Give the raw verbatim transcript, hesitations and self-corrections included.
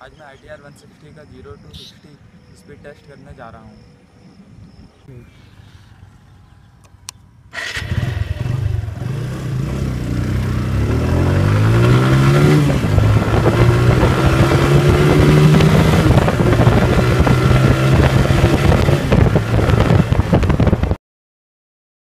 आज मैं R T R one sixty का zero to sixty speed test करने जा रहा हूँ।